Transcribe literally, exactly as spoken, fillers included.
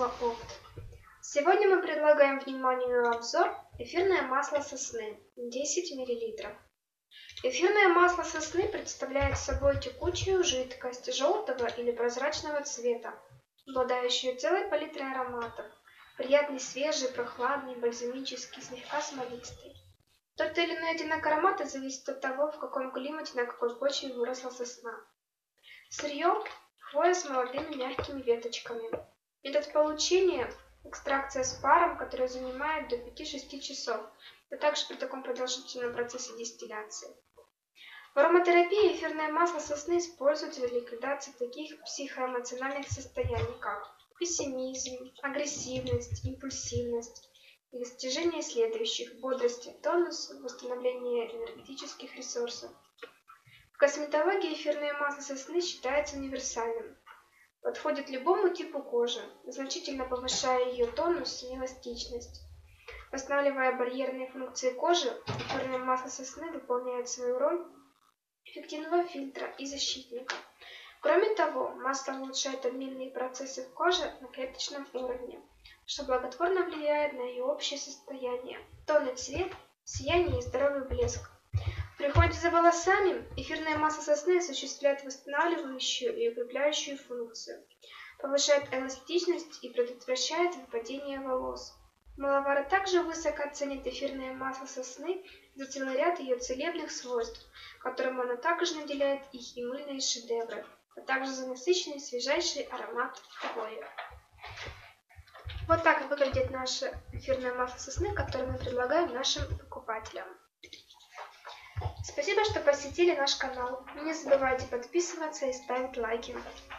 канала Опт. Сегодня мы предлагаем вниманию обзор эфирное масло сосны десять миллилитров. Эфирное масло сосны представляет собой текучую жидкость желтого или прозрачного цвета, обладающую целой палитрой ароматов, приятный, свежий, прохладный, бальзамический, слегка смолистый. Тот или иной оттенок аромата зависит от того, в каком климате, на какой почве выросла сосна. Сырье – хвоя с молодыми мягкими веточками. Метод получения – экстракция с паром, который занимает до пяти-шести часов, а также при таком продолжительном процессе дистилляции. В ароматерапии эфирное масло сосны используется для ликвидации таких психоэмоциональных состояний, как пессимизм, агрессивность, импульсивность и достижение следующих – бодрости, тонус, восстановление энергетических ресурсов. В косметологии эфирное масло сосны считается универсальным. Подходит любому типу кожи, значительно повышая ее тонус и эластичность. Восстанавливая барьерные функции кожи, эфирное масло сосны выполняет свою роль эффективного фильтра и защитника. Кроме того, масло улучшает обменные процессы в коже на клеточном уровне, что благотворно влияет на ее общее состояние, тон и цвет, сияние и здоровый блеск. В приходе за волосами эфирное масло сосны осуществляет восстанавливающую и укрепляющую функцию, повышает эластичность и предотвращает выпадение волос. Маловары также высоко ценит эфирное масло сосны за целый ряд ее целебных свойств, которым оно также наделяет их и мыльные шедевры, а также за насыщенный свежайший аромат хвои. Вот так выглядит наше эфирное масло сосны, которое мы предлагаем нашим покупателям. Спасибо, что посетили наш канал. Не забывайте подписываться и ставить лайки.